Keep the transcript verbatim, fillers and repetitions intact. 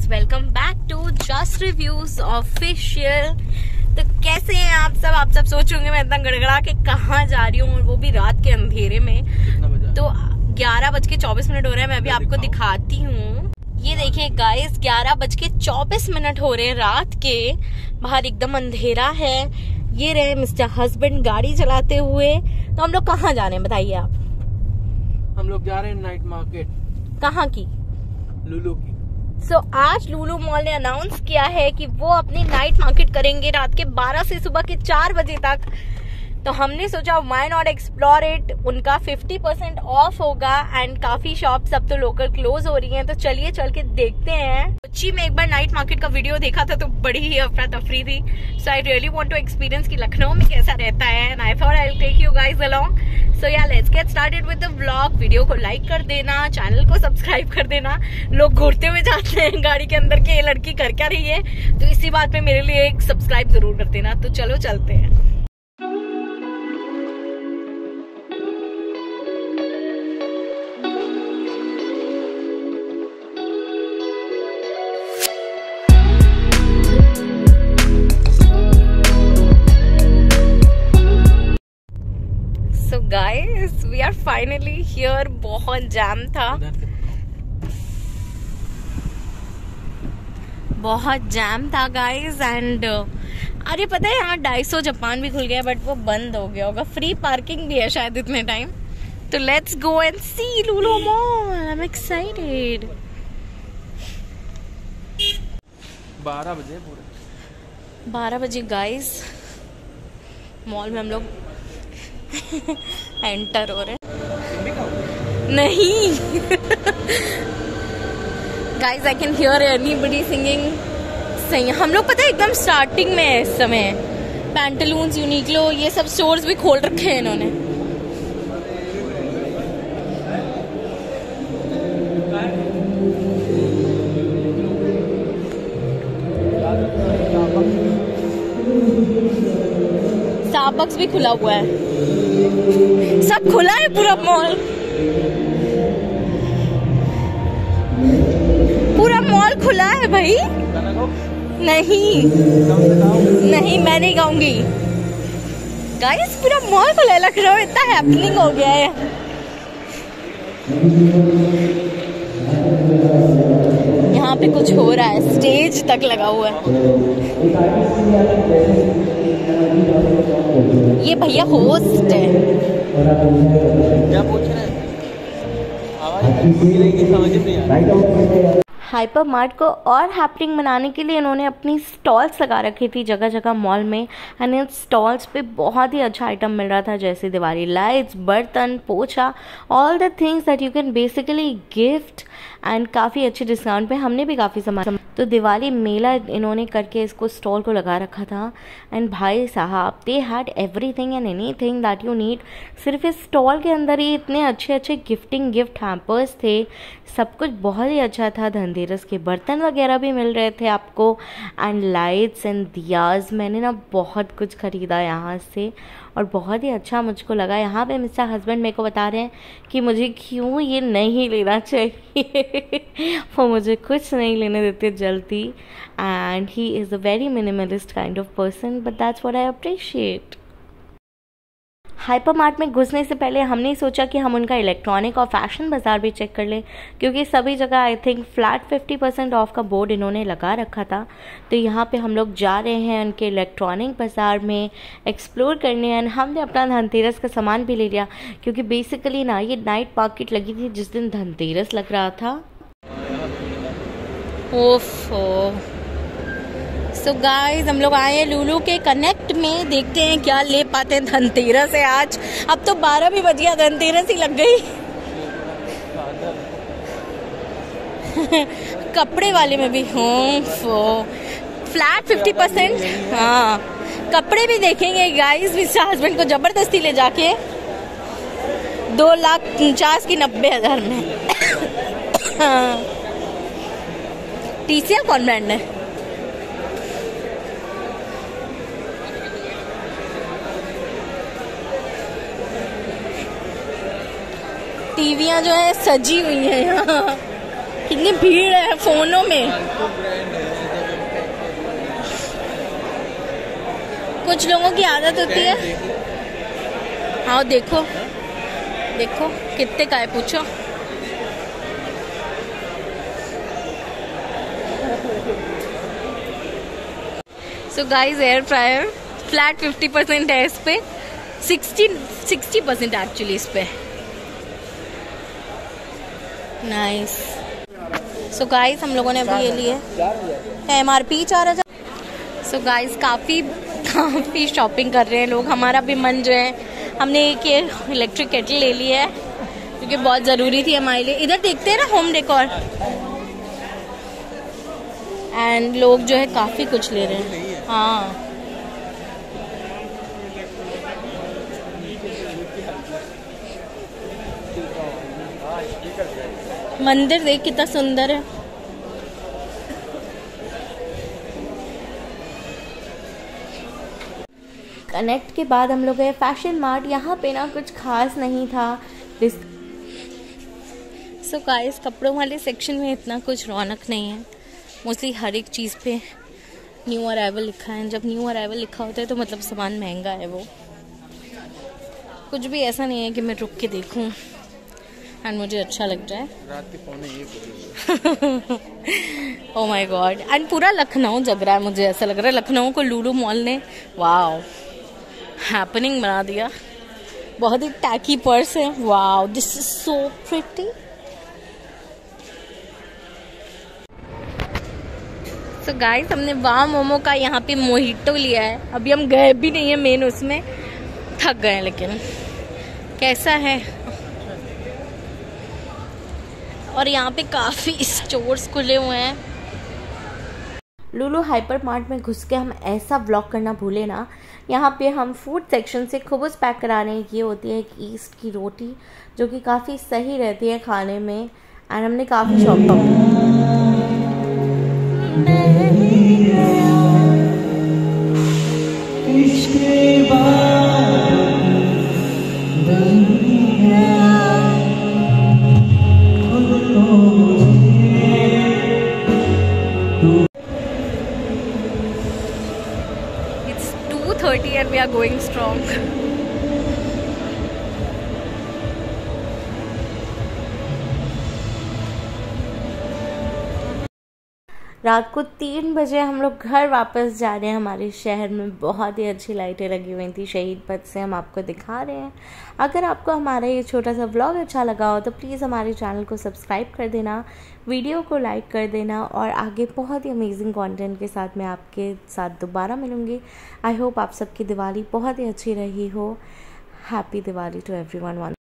Guys, welcome back to just reviews official. तो कैसे हैं आप सब? आप सब सोच होंगे मैं इतना गड़गड़ा के कहाँ जा रही हूँ, और वो भी रात के अंधेरे में। तो ग्यारह बज के चौबीस मिनट हो रहे हैं। मैं अभी आपको दिखाती हूँ। ये देखिए गाइस, ग्यारह बज के चौबीस मिनट हो रहे हैं रात के। बाहर एकदम अंधेरा है। ये रहे मिस्टर हस्बैंड गाड़ी चलाते हुए। तो हम लोग कहाँ जा रहे हैं बताइए आप? हम लोग जा रहे हैं नाइट मार्केट। कहाँ की? लुलु की। सो so, आज लुलु मॉल ने अनाउंस किया है कि वो अपनी नाइट मार्केट करेंगे रात के बारह से सुबह के चार बजे तक। तो हमने सोचा व्हाई नॉट एक्सप्लोर इट। उनका फिफ्टी परसेंट ऑफ होगा एंड काफी शॉप सब तो लोकल क्लोज हो रही हैं। तो चलिए चल के देखते हैं। कोच्चि में एक बार नाइट मार्केट का वीडियो देखा था तो बड़ी ही अफरा तफरी थी। So I really want to experience कि लखनऊ में कैसा रहता है and I thought I will take you guys along. So yeah let's get started with the vlog. Video को लाइक कर देना, चैनल को सब्सक्राइब कर देना। लोग घूरते हुए जाते हैं गाड़ी के अंदर के ये लड़की कर क्या रही है, तो इसी बात पे मेरे लिए एक सब्सक्राइब जरूर कर देना। तो चलो चलते हैं। So guys, we are finally here. बहुत जैम था, बहुत जैम था गाइस। एंड अरे पता है यहाँ डाइसो जापान भी खुल गया बट वो बंद हो गया होगा। फ्री पार्किंग भी है शायद इतने टाइम। तो let's go and see Lulu mall. I am excited. बारह बजे पूरे बारह बजे गाइस मॉल में हम लोग एंटर हो रहे नहीं। Guys I can hear anybody singing. सही हम लोग पता है एकदम स्टार्टिंग में है इस समय। पैंटलून्स, यूनिक्लो, ये सब स्टोर्स भी खोल रखे हैं इन्होंने। स्टारबक्स भी खुला हुआ है, सब खुला है पूरा मॉल। पूरा मॉल खुला है भाई। नहीं नहीं मैं नहीं गाऊंगी गाइस। पूरा मॉल खुला है। लखनऊ इतना हैपनिंग हो गया है। यहाँ पे कुछ हो रहा है, स्टेज तक लगा हुआ है। ये भैया होस्ट है। क्या पूछ रहे हैं? आवाज हाइपर मार्ट को और हैपनिंग बनाने के लिए इन्होंने अपनी स्टॉल्स लगा रखी थी जगह जगह मॉल में। एंड इन स्टॉल्स पे बहुत ही अच्छा आइटम मिल रहा था, जैसे दिवाली लाइट्स, बर्तन, पोछा, all the things that you can basically gift. And काफ़ी अच्छे डिस्काउंट पे हमने भी काफ़ी सामान। तो दिवाली मेला इन्होंने करके इसको स्टॉल को लगा रखा था। एंड भाई साहब they had everything and anything that you need. सिर्फ इस स्टॉल के अंदर ही इतने अच्छे अच्छे गिफ्टिंग गिफ्ट हैम्पर्स थे। सब कुछ बहुत ही अच्छा था। धनतेरस के बर्तन वगैरह भी मिल रहे थे आपको। एंड लाइट्स एंड दियाज, मैंने ना बहुत कुछ ख़रीदा यहाँ से और बहुत ही अच्छा मुझको लगा। यहाँ पे मिस्टर हस्बैंड मेरे को बता रहे हैं कि मुझे क्यों ये नहीं लेना चाहिए। वो मुझे कुछ नहीं लेने देते जल्दी। And he is a very minimalist kind of person, but that's what I appreciate. Hyper mart में घुसने से पहले हमने सोचा कि हम उनका इलेक्ट्रॉनिक और फैशन बाज़ार भी चेक कर लें, क्योंकि सभी जगह I think flat fifty percent off का बोर्ड इन्होंने लगा रखा था। तो यहाँ पे हम लोग जा रहे हैं उनके इलेक्ट्रॉनिक बाज़ार में एक्सप्लोर करने। एंड हमने अपना धनतेरस का सामान भी ले लिया, क्योंकि बेसिकली ना ये नाइट मार्केट लगी थी जिस दिन धनतेरस लग रहा था। ओफो। सो so गाइज हम लोग आए हैं लुलु के कनेक्ट में। देखते हैं क्या ले पाते हैं। धनतेरस है आज। अब तो बारह भी बज गया, धनतेरस ही लग गई। कपड़े वाले में भी हूँ फ्लैट फिफ्टी परसेंट। हाँ कपड़े भी देखेंगे गाइज। मिस्टर हस्बैंड को जबरदस्ती ले जाके दो लाख उनचास की नब्बे हजार में। हाँ टीसीएल कौन ब्रांड है? टीवियां जो है सजी हुई हैं यहाँ। कितनी भीड़ है फोनों में। कुछ लोगों की आदत होती है। हाँ देखो देखो कितने का है पूछो। So guys air fryer flat fifty percent है इस पे, सिक्सटी सिक्सटी परसेंट एक्चुअली इस पे। नाइस। सो गाइस हम लोगों ने अभी ये लिए एम आर पी चार हजार। सो गाइस काफ़ी काफ़ी शॉपिंग कर रहे हैं लोग। हमारा भी मन जो है, हमने एक ये इलेक्ट्रिक केटल ले ली है क्योंकि बहुत ज़रूरी थी हमारे लिए। इधर देखते हैं ना होम डेकोर, एंड लोग जो है काफ़ी कुछ ले रहे हैं। हाँ मंदिर देख कितना सुंदर है। कनेक्ट के बाद हम लोग गए फैशन मार्ट। यहाँ पे ना कुछ खास नहीं था। सो गाइस कपड़ों वाले सेक्शन में इतना कुछ रौनक नहीं है। मोस्टली हर एक चीज़ पे न्यू अराइवल लिखा है। जब न्यू अराइवल लिखा होता है तो मतलब सामान महंगा है। वो कुछ भी ऐसा नहीं है कि मैं रुक के देखूं एंड मुझे अच्छा लग जाए। रात के पौने एक ओह माय गॉड। एंड पूरा लखनऊ जग रहा है। मुझे ऐसा लग रहा है लखनऊ को लुलु मॉल ने वाओ हैपनिंग बना दिया। बहुत ही टैकी पर्स है। Wow this is so pretty. So guys हमने वाह मोमो का यहाँ पे मोहितो लिया है। अभी हम गए भी नहीं है मेन उसमें, थक गए। लेकिन कैसा है। और यहाँ पे काफ़ी स्टोर्स खुले हुए हैं। लुलु हाइपर मार्ट में घुस के हम ऐसा व्लॉग करना भूले ना। यहाँ पे हम फूड सेक्शन से खुबूस पैक कराने की होती है कि इसकी रोटी जो कि काफ़ी सही रहती है खाने में, एंड हमने काफ़ी shop thirty and we are going strong. रात को तीन बजे हम लोग घर वापस जा रहे हैं। हमारे शहर में बहुत ही अच्छी लाइटें लगी हुई थी शहीद पथ से, हम आपको दिखा रहे हैं। अगर आपको हमारा ये छोटा सा व्लॉग अच्छा लगा हो तो प्लीज़ हमारे चैनल को सब्सक्राइब कर देना, वीडियो को लाइक कर देना, और आगे बहुत ही अमेजिंग कंटेंट के साथ मैं आपके साथ दोबारा मिलूँगी। आई होप आप सबकी दिवाली बहुत ही अच्छी रही हो। Happy Diwali to everyone.